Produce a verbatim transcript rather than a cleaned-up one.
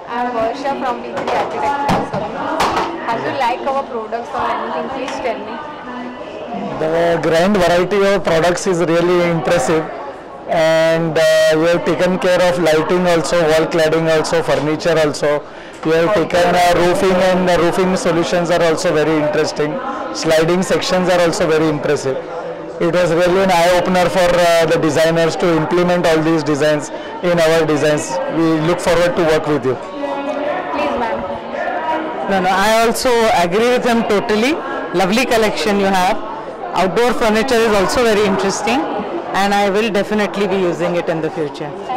I'm Varsha from B three Architectural Solutions. How do you like our products or anything? Please tell me. The grand variety of products is really impressive, and uh, you have taken care of lighting also, wall cladding also, furniture also. You have taken uh, roofing, and the roofing solutions are also very interesting. Sliding sections are also very impressive. It was really an eye-opener for uh, the designers to implement all these designs in our designs. We look forward to work with you. Please, ma'am. No, no, I also agree with them totally. Lovely collection you have. Outdoor furniture is also very interesting, and I will definitely be using it in the future.